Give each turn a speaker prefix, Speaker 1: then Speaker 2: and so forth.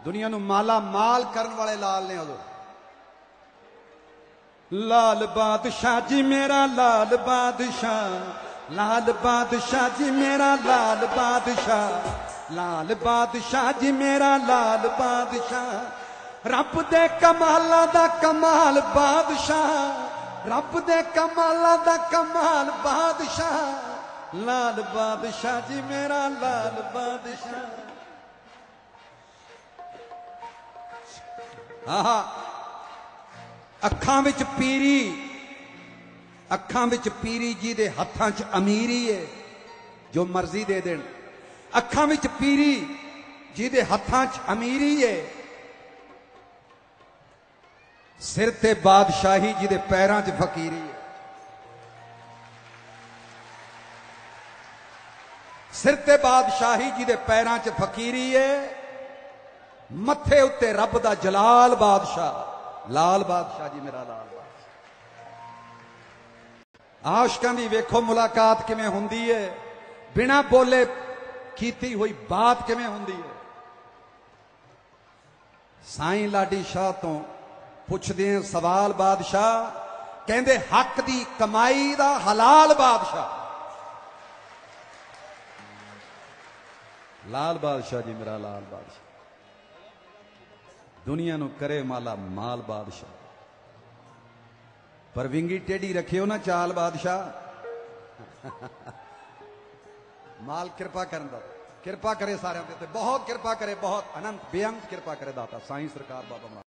Speaker 1: दुनिया नू माला माल करने वाले लाल ने उदो। लाल बादशाह जी मेरा लाल बादशाह, लाल बादशाह जी मेरा लाल बादशाह, लाल बादशाह जी मेरा लाल बादशाह, रब दे कमाला दा कमाल बादशाह, रब दे कमाला दा कमाल बादशाह, लाल बादशाह जी मेरा लाल बादशाह। आहा अखां विच पीरी, अखां विच पीरी जी दे हत्थां च अमीरी है, जो मर्जी दे देन। अखां विच पीरी जी दे हत्थां च अमीरी है, सिर ते बादशाही जी दे पैरां च फकीरी है। सिर ते बादशाही जी दे पैरां च फकीरी है, मथे उत्ते रब दा जलाल बादशाह, लाल बादशाह जी मेरा लाल बादशाह। आशिकां दी वेखो मुलाकात किवें हुंदी है, बिना बोले कीती हुई बात किवें हुंदी है। साईं लाडी शाह तो पुछदे हैं सवाल बादशाह, कहंदे हक दी कमाई दा हलाल बादशाह, लाल बादशाह जी मेरा लाल बादशाह। दुनिया नू करे माला माल बादशाह, पर विंगी टेढ़ी रखियो ना चाल बादशाह। माल कृपा करदा, कृपा करे सारे, बहुत कृपा करे, बहुत अनंत बेअंत कृपा करे दाता साईं सरकार बाबा।